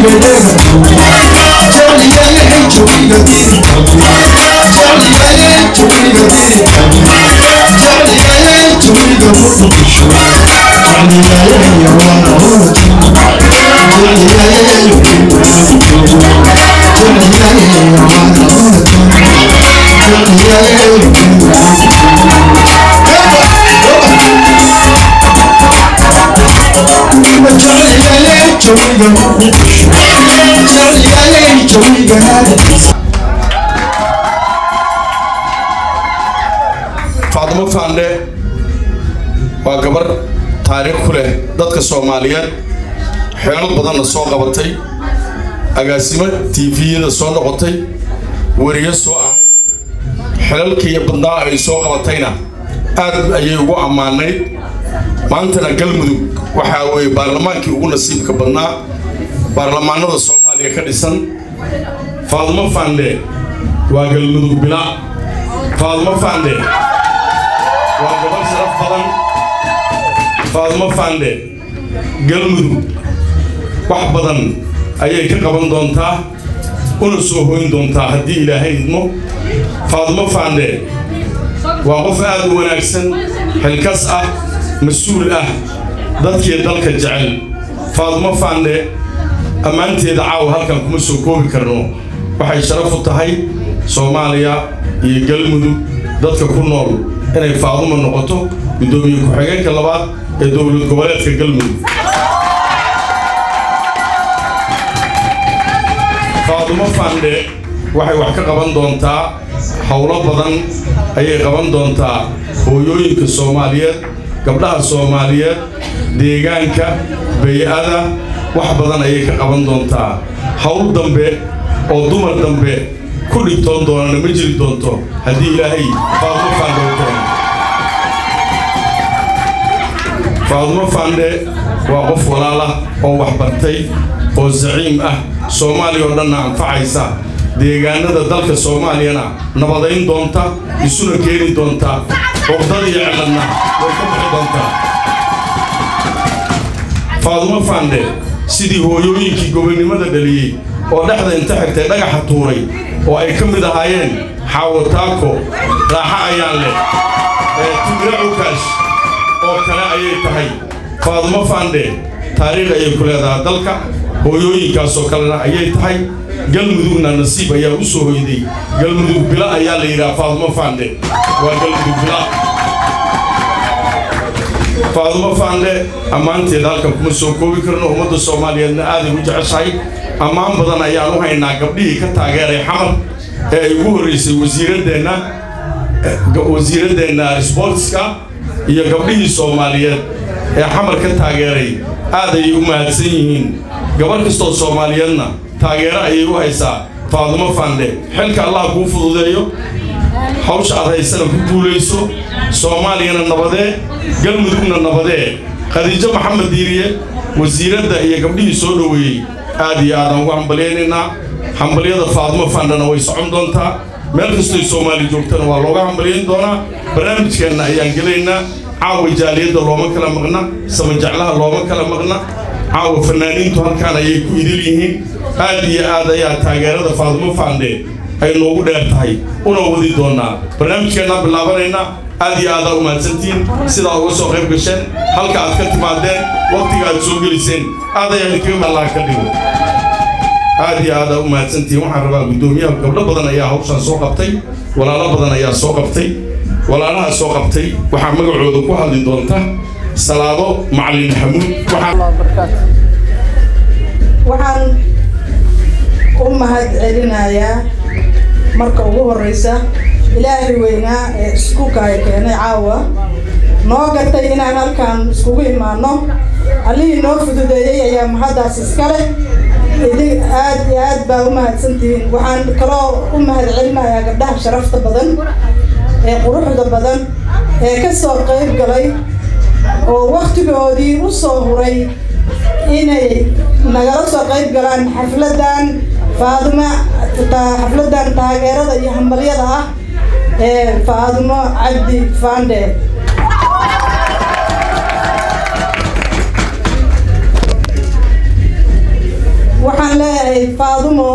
فاطمة فاندي وقبر تاريخ كله ضدك الصوماليات حيال بدن السوق قبتي أقاسمة تيفي السوق قبتي وريه السوق حلال كي بدنا السوق قبتينا أد أيوة أماني ما أنتنا قلمو وحاوي برلمان كي يقول نصيب كبرنا برلمان هذا الصومالي كريسان فاطمة فاندي وقلمو بلا فاطمة فاندي وقبل شرف بدن فاطمة فاندي قلمو wax badan ayay ka qaban doontaa una soo hoyn doontaa hadii Ilaahay idmo Faadmo Faande waa qof aad u wanaagsan xilkas ah mas'uul ah dadkii dalka jecel Faadmo Faande amaanteeda caaw halkan kuma soo koobi karno waxay sharaf u tahay Soomaaliya iyo Galmudug dadka ku nool inay Faadmo noqoto gudoomiye ku xigeenka labaad ee dawlad goboleedka Galmudug فاطمة فاندي waxay wax ka qaban doontaa hawlo badan ayay qaban doontaa hooyooyinka Soomaaliyeed gabdhaha Soomaaliyeed deegaanka bay'ada wax badan ayay ka qaban doontaa hawl dambe oo dumar dambe ku dhigtoon doona ma jiri doonto hadii Ilaahay Faatmo Faande Faatmo Faande waa qof walaala oo wax bartay oo zaciim ah Soomaaliya oo dhan anfacaysa deegaanada dalka Soomaaliyana nabadayn doonta isuna keeni doonta qodada iyo ciladna way ka bixi doonta Faatmo Faande sidii hooyooyinkii gobonimada dhaliyay oo dhaxda inta xirtay dhagaxa tuuray oo ay ka mid ahaayeen Xaawo Taako raaxa ayaan leh Tigre Ukaash oo kale ayay tahay Faatmo Faande taariikh ay ku leedahay dalka hooyooyinkaas oo kale ayay tahay Galmudugna nasiib ayaa u soo hoyday Galmudug bila ayaa la yiraahdaa Faatmo Faande waa Galmudug bila Faatmo Faande amaanteeda halkan kuma soo koobi karno ummadda Soomaaliyeedna aad u jeceshahay amaan badan ayaan u haynaa gabdhihii ka taageeray xamar ee ugu horeysay wasiiradeena sportska iyo gabdhihii Soomaaliyeed ee xamar ka taageeray aad ay u mahadsan yihiin gabar kastoo Soomaaliyeedna taageero ayay u haysaa Faatmo Faande xilka Allah ku fududeeyo hawsha aad haysan ku guuleyso Soomaaliyana nabadee Galmudugna nabadee Khadiija Maxamed Diiriye wasiirada iyo gabdhihii soo dhaweeyay aad iyo aad ugu hambalyeynaa hambalyada Faatmo Faandana way socon doontaa meel kastoo Soomaali joogtana waa looga hambalyeyn doonaa barnaamijkeena ayaan galeynaa caawa jaaliyada looma kala maqna samajaclaha looma kala maqna caawa fanaaniintu halkaan ayay ku idil yihiin aad iyo aad ayaa taageerada Faatmo Faande ay noogu dheer tahay una wadi doonaa barnaamijkeena bilaabanayna aad iyo aad u mahadsantiin sida uga soo qayb gasheen halka aad ka timaadeen waqtiga aad soo geliseen aad ayaa idinkaga Allah ka dhigo aad iyo aad u mahadsantiin waxaan rabaa gudoomiyaha gabdho badan ayaa hawshan soo qabtay walaalo badan ayaa soo qabtay walaalaha soo qabtay waxa magacooda ku hadli doonta Salaado Macallin Xamuud waxaan u mahad celinayaa marka ugu horeysa Ilaahay weynaa ee isku keenay caawa noo gatay inaan halkan iskugu imaano Allihii noo fududeeyay ayaa mahadaas iskale aad iyo aad baa u mahadsantihiin waxaan kaloo u mahad celinayaa gabdhaha sharafta badan ee quruxda badan ee ka soo qayb galay oo waqtigoodii u soo huray inay nagala soo qayb galaan xafladan Faatmo xafladan taageerada iyo hambalyada ah ee Faatmo Cabdi Faande waxaan leeyahay Faadumo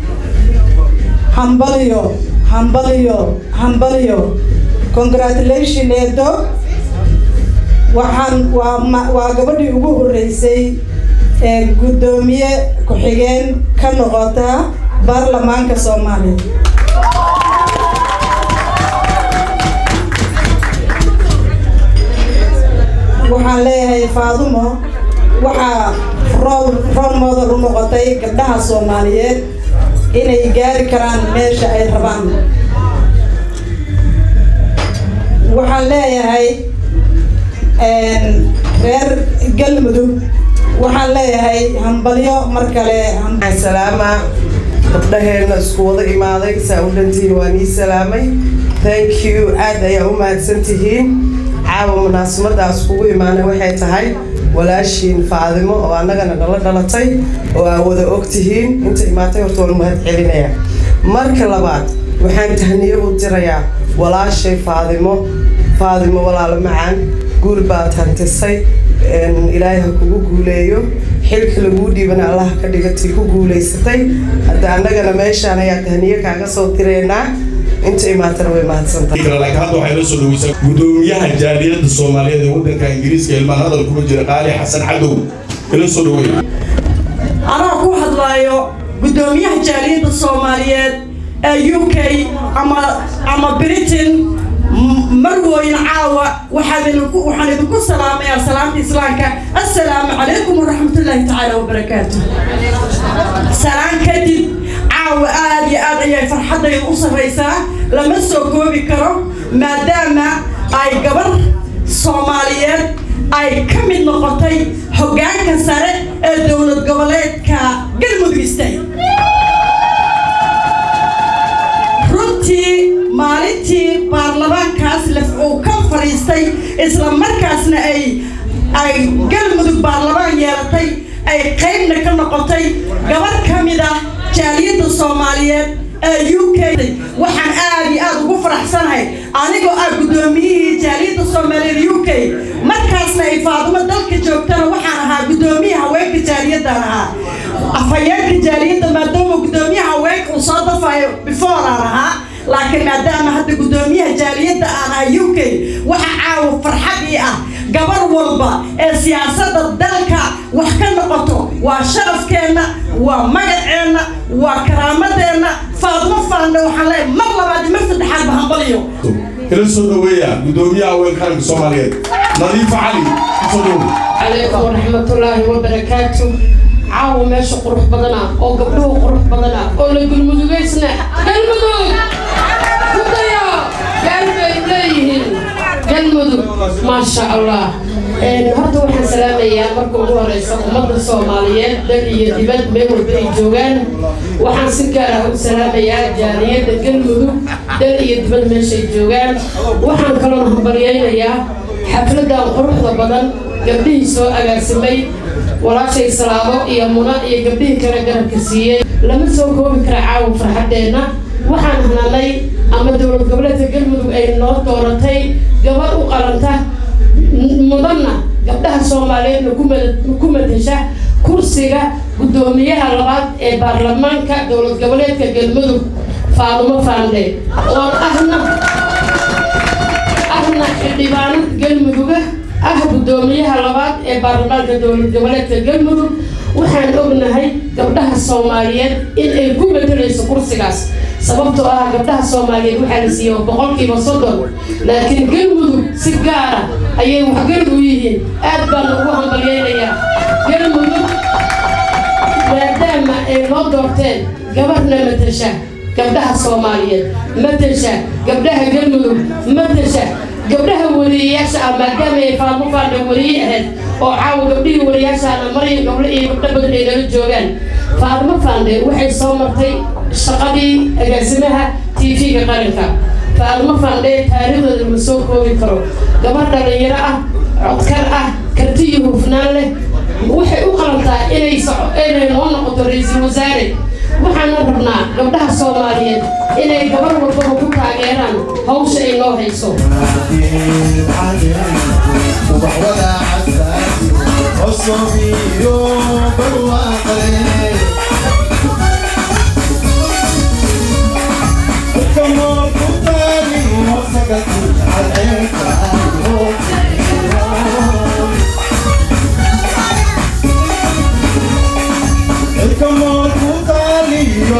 hambalyo congratulations eedo waxaan waa gabadhii ugu horeysay ee gudoomiye ku xigeen ka noqota baarlamaanka Soomaaliya waxaan leeyahay Faadumo waxa role model u noqotay gabdhaha Soomaaliyeed inay gaari karaan meesha ay rabaan waxaan leeyahay reer galmudug waxaan leeyahay hambalyo mar kale salaama gabdhaheena isku wada imaaday saawidantiin waan ii salaamay thank you aad ayaa u mahadsantihiin caawa munaasabadaas kugu imaanay waxay tahay walaashiin Faadimo oo annagana nala dhalatay oo aan wada ogtihiin inta imaatay horta waan mahad celinaya marka labaad waxaan tahniyo u dirayaa walaashay Faadimo walaalo macaan guul baad hantisay ilaahay ha kugu guuleeyo xilka lagu dhiibana Allah ka dhigatay ku guuleysatay hadda annagana meeshaan ayaa tahniyo kaaga soo direynaa inta imaatana way mahadsantahay laakiin hadda waxay la soo dhaweysay gudoomiyaha jaaliyadda Soomaaliyeed ee waddanka Ingiriiska ilmaan hadal kuma jira Qaali Xasan Cadow ila soo dhaweey ana ku hadlaayo gudoomiyaha jaaliyadda Soomaaliyeed ee UK ama Britain marwooyin caawa waxaan idinku salaamayaa salaamta islaamka assalaamu calaykum waraxmatullaahi tacaala wabarakaatuh salaam kadib caawa aad iyo aad ayay farxadayda u sarreysaa lama soo koobi karo maadaama ay gabar Soomaaliyeed ay ka mid noqotay hoggaanka sare ee dowlad goboleedka Galmudug State maalintii baarlamaankaas uu ka fariistay isla markaasna ay Galmudug baarlamaan yeelatay ay qaybna ka noqotay gabar kamid ah jaaliyadda Soomaaliyeed ee UK waxaan aad iyo aad ugu faraxsanahay anigoo gudoomiyihii jaaliyadda Soomaaliyeed UK markaasna ay Faadumo dalka joogtana waxaan ahaa gudoomiyaha haweenka jaaliyadda afhayeenka jaaliyadda maadaama gudoomiyaha haweenka uu soo dafayo before ahaa laakiin maadaama hadda gudoomiyaha jaaliyadda UK waxa caawa farxad ii ah gabar walba ee siyaasadda dalka wax ka noqoto waa sharafkeena waa magaceena waa karaamadeenna Faadumo Faande waxaan leeyahay mar labaad mar saddexaad hambalyo ila soo dhaweeya gudoomiyaha haweenka Soomaaliyeed Nadiif Cali soo dhaweey عليكم ورحمة الله وبركاته عاو ماشي قروح بدنا أو قبله قروح بدنا أو لقول مدوجيسنا قلمدوج كتيا قلب إليهن قلمدوج ما شاء الله هذا واحد سلام يا مركو هو رئيس مدرسة الصوماليات دقيقة دبل ميمور بيجوجان واحد سكر سلام يا جالية قلمدوج دقيقة دبل ماشي جوجان واحد كلام خبريين يا حفلة قروح بدن قبله سو أجسمي ولا شيء صلابه يا منا يا قبله كنا جرب كسيه لما سو كوب كرعاو فرحتنا وحنا هنا لي أما دولة قبلة قلمدوج أي نور دورتي قبل وقرنته مدنا قبلها الصوماليين نكمل تنشأ كرسيها قدوميها لغات البرلمان كدولة قبلة قلمدوج فاطمة فاندي وأهنا الديوان قلمدوج قدوميها لغات البرلمان كدولة قبلة قلمدوج وحن أغنهاي قبلها الصوماليين إن الكومة تليس كرسيكاس sababtoo gabdhaha Soomaaliyeed waxa la siiyay boqolkiiba 30 laakiin galmudug si gaar ah ayay wax gaar u yihiin aad baan ugu hambalyeeyaa galmudug maadaama ay loo doorteen gabarna matasha gabdhaha Soomaaliyeed matasha gabdhaha galmudug matasha gabdhaha wariyaasha maadaama ay Faadumo Faande wariyaheed oo caawa gabdhihii wariyaasha maray gabdho iyo gabdho badan ay la joogaan Faadumo Faande waxay soo martay shaqadii agaasimaha TV-ga qaranka Faadumo Faande taariikhdeeda ma soo koobi karo gabar dhalinyaro ah codkar ah karti iyo hufnaan leh waxay u qalantaa inay noo noqoto ra'iisul wasaare waxaan rabnaa gabdhaha Soomaaliyeed inay gabar walba ku taageeraan hawsha ay noo hayso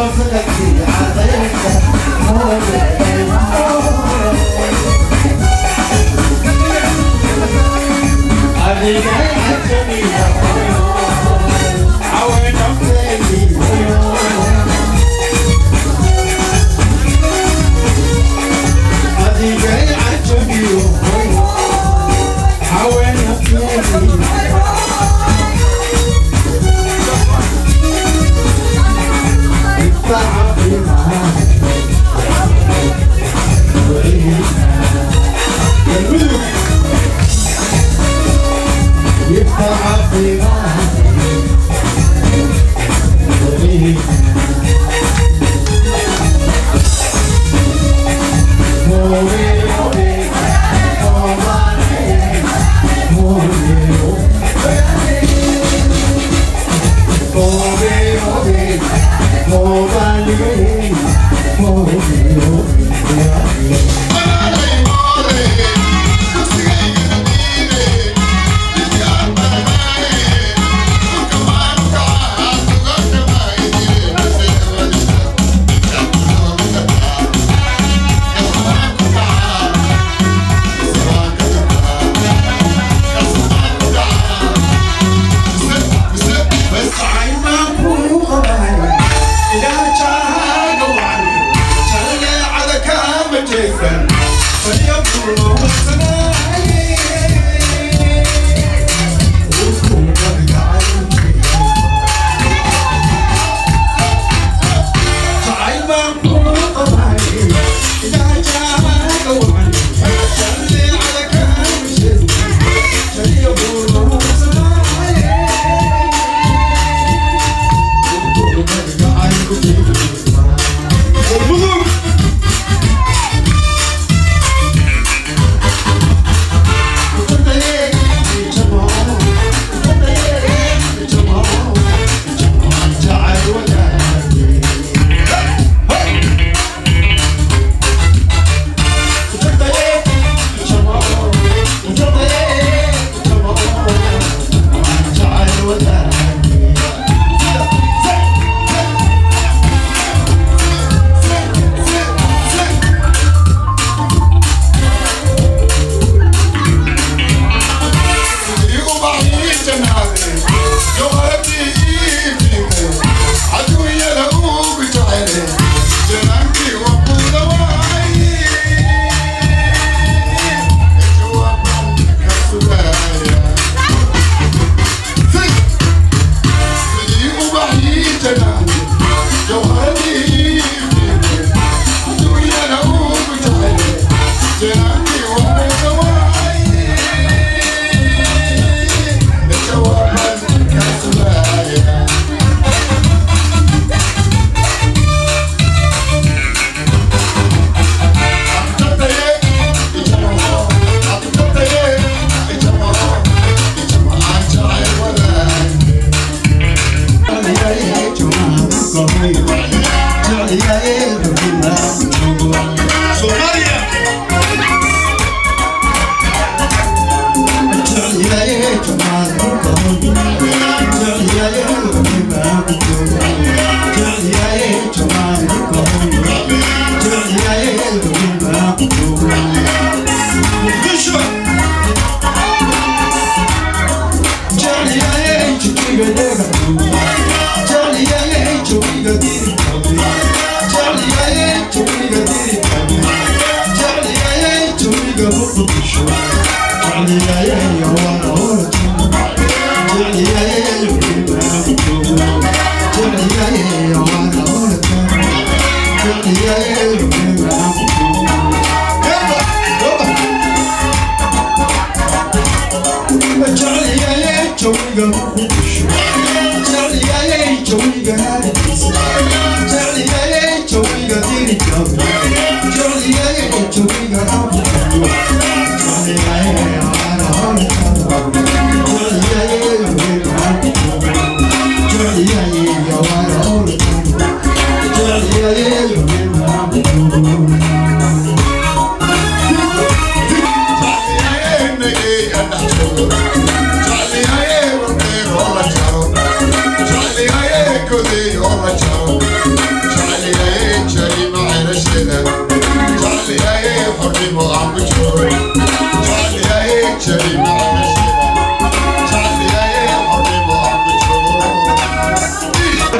Charlie,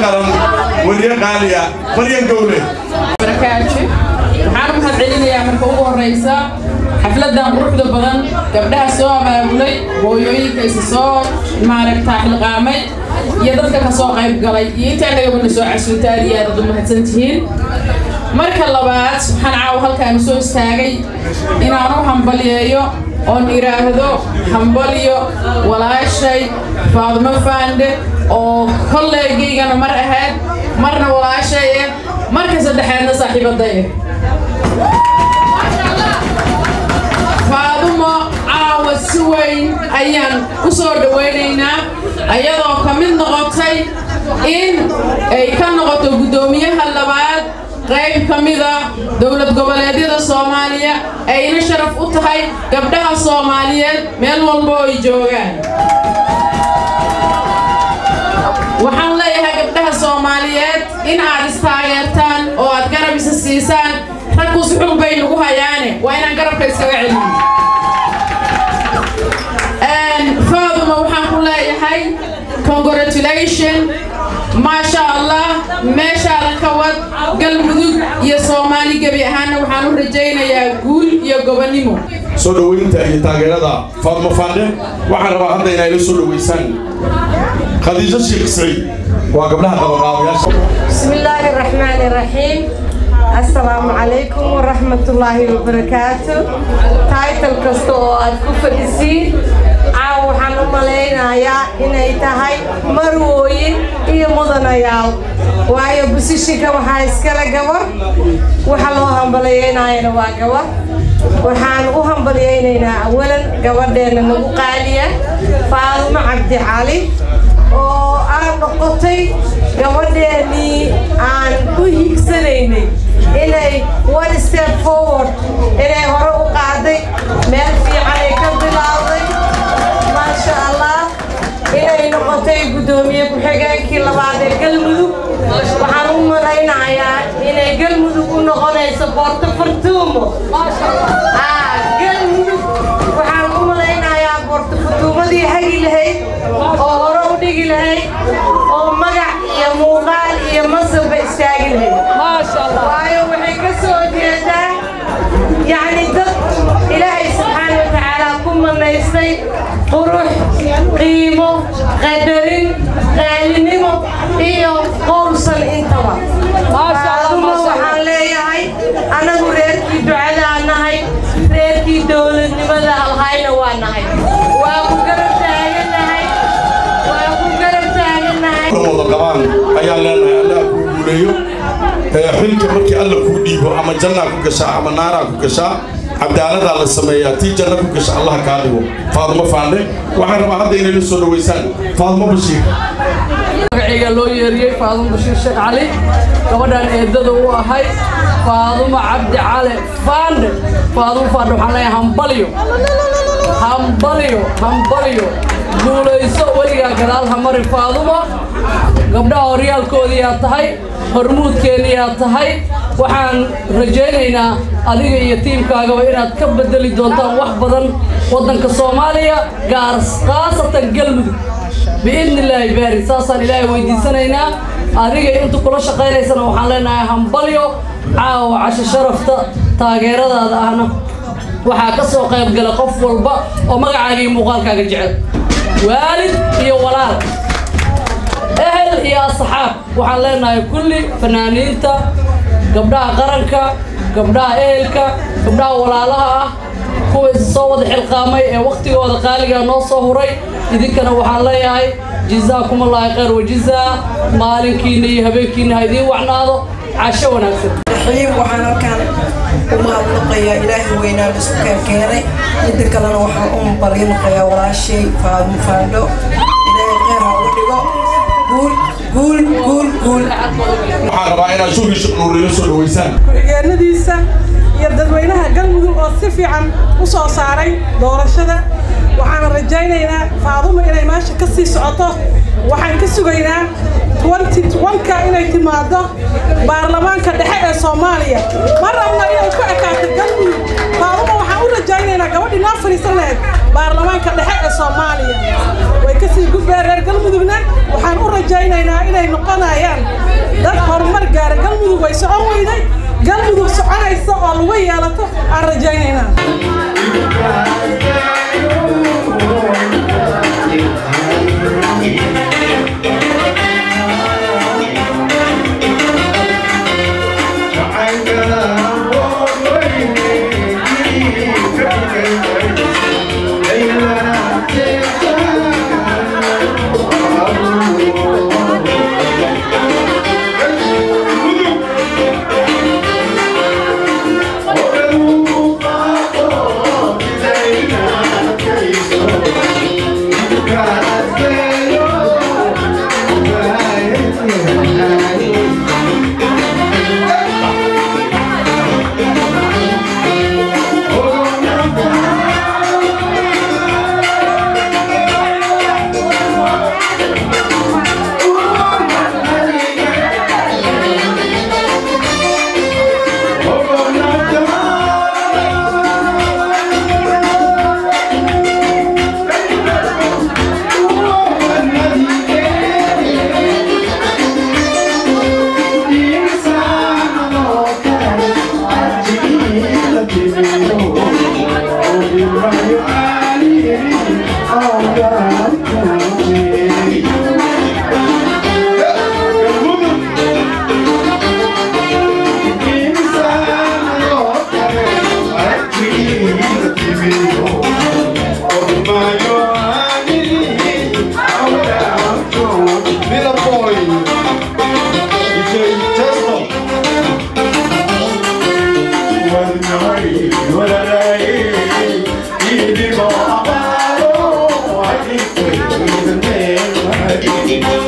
قرن وريا غالية مريم قولي بركاته waxaan u mahadcelinayaa marka ugu horeysa xafladan quruxda badan gabdhaha soo abaabulay hooyooyinka is soo maaragtaa xilqaamay iyo dadka ka soo qayb galay iyo inta naga soo casuuntay aad u mahadsantihiin marka labaad waxaan caaw halkaan soo istaagay inaan u hambaliyeeyo oo iraahdo hambaliyo walaashay Faadimo Fande oo kolleegaygana mar ahayd marna walaashay marka saddexaadna saaxiibaday Faadimo caawa si weyn ayaan u soo dhaweynaynaa ayadoo ka mid noqotay in ay ka noqoto gudoomiyaha labaad qayb kamida dawlad goboleedyada Soomaaliya ayna sharaf u tahay gabdhaha Soomaaliyeed meel walba oo ay joogaan waxaan leeyahay gabdhaha Soomaaliyeed in aad istaageertaan oo aad garab is siisaan raggu si xun bay nagu hayaane waa inaan garabka iskaga celino Faadimo waxaan ku leeyahay congratulations ما شاء الله ما شاء الله كواد قلب ذوق يا صومالي قبي أهنا وحنو رجينا يا قول يا قبنيمو. سولو وين تاجر هذا فاطمة فاندة وحنا ربع هذا ينايل سولو ويسان خديجة الشيخ سعيد وقبلها طبعا بسم الله الرحمن الرحيم السلام عليكم ورحمة الله وبركاته تايتل كستو أتكفلسي waxaan u maleynayaa inay tahay marwooyin iyo mudanayaal waayo busishiga waxa iskala gabar waxa loo hambalyeynayna waa gabar waxaan u hambalyeynaa awalan gabadheena nagu qaaliya Faadimo Cabdi Cali oo aan noqotay gabadheeni aan ku higsanaynay inay one step forward inay hore u qaaday meel fiican ay ka bilowday ما شاء الله إلى نقطة قدومية كحجاكي لبعض القلمذو وحنوم رأينا يا إلى قلمذو كنا غنى سبورت فرتومو ما شاء الله قلمذو وحنوم رأينا يا بورت فرتومو دي هاي لهي أو دي لهي أو مجا يا موغال يا مصر بيستاجل هي ما شاء الله وأيوة وحكسو جدا يعني ضد إلهي سبحانه وتعالى كم من يستي قروح قيمه قدرين قالينمو إيو قوصل إنتوا ما شاء الله ما شاء الله أنا قريتي دعاء أنا هاي قريتي دولة نبلا الهاي نوانا هاي وأبو قرب تاعنا هاي وأبو قرب تاعنا هاي رمضان كمان أيام لنا الله كوليو حلك مركي الله كوديبو أما جنة كوكشا أما نارا كوكشا عبدالله على السماء تيجي جنة كوكشا الله كاريو فاطمة فاندة وحنا ما حد ينادي سولو ويسان فاطمة بشير magaciga loo yeeriyay Faadimo Bashiir Sheekh Cali gabadhan eedada u ahay Faadimo Cabdi Cali Fande Faadimo Fande waxaan leeyahay hambaliyo guulayso weligaa gadaal hamari Faadimo gabdhaha horyaalkoodii aad tahay hormuudkeennii aad tahay waxaan rajaynaynaa adiga iyo tiimkaagaba inaad ka bedeli doontaan wax badan waddanka Soomaaliya gaar khaasatan Galmudug بإذن الله بارك ساسا إلهي ويدي سنينا أريد أن تقول شقيرة سنة وحلنا همبليو عاو عش شرفت تاجر هذا أنا وحكسو قيب قال قف والبا وما عاري مقال كجعل والد يا ولاد أهل يا صحاب وحلنا كل فنانين تا قبلها قرنك قبلها أهلك قبلها ولا لها هو الصوت القامي وقتي وهذا قالي نص هوري إذا كان وحلاي جزاكم الله خير وجزاء مالكيني هبكيني هذه وعناده عشونا الحين وحنا كان وما بقي إلهي وينا بسكان كيري إذا كان وحنا بريم قيا ولا شيء فاضم فاندو إلهي غيرها ودقو قول waxaan rabaa inaan soo hesho nuuriyo soo dhaweysaan kurigeenadiisa iyo dadweynaha Galmudug oo si fiican u soo saaray doorashada waxaan rajaynaynaa Faadimo inay meesha ka sii socoto waxaan ka sugaynaa 21ka inay timaado baarlamaanka dhexe ee Soomaaliya mar rabna inay ku ekaato Galmudug Faadimo waxaan u rajaynaynaa rajaynaynaa gabadhii noo fadhiisan lahayd baarlamaanka dhexe ee Soomaaliya way ka sii gudbeen reer galmudugna waxaan u rajaynaynaa inay noqonayaan dad horumar gaara galmudug way socon weyday galmudug soconaysa oo lagu yeelato aan rajaynaynaa Thank you.